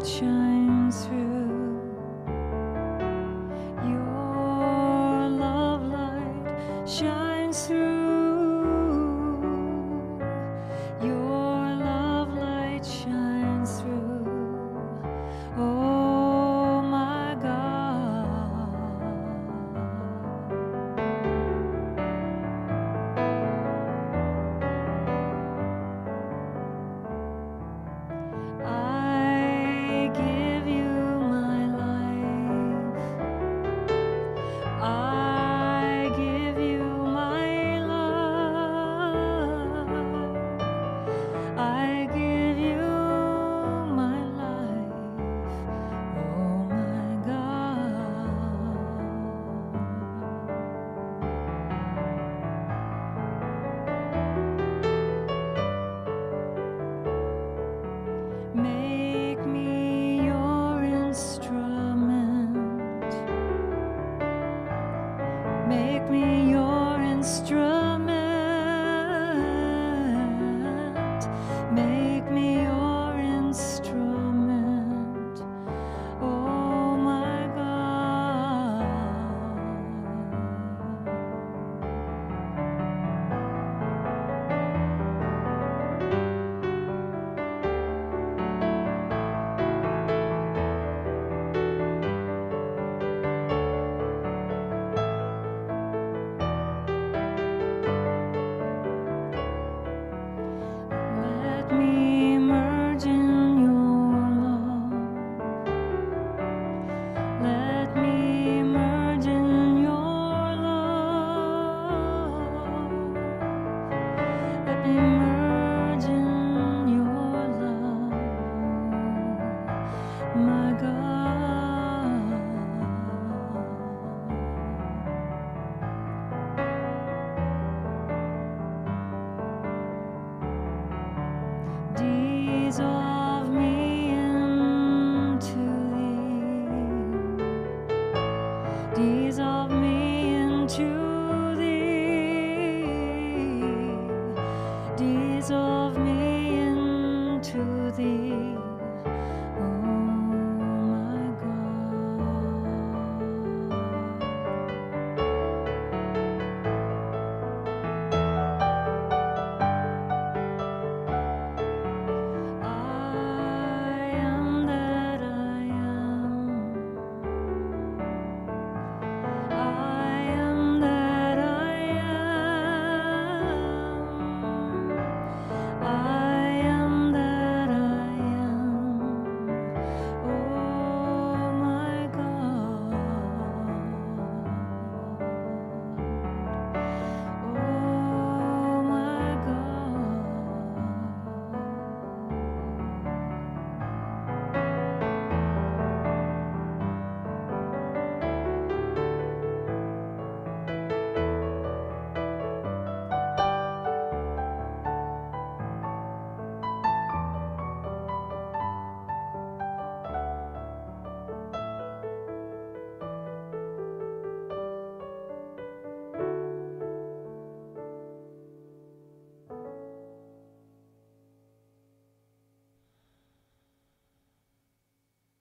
shines through. Your love light shines through. Your love light shines through. Oh my God. I give you my life. I give you my love. I give you my life. Oh my God. Make me your instrument. Make me your instrument. Make me your instrument. Oh my God. Let me emerge in your love. Let me emerge in your love. Let me emerge in your love, my God. Dissolve me into thee. Dissolve me into thee. Dissolve me into thee.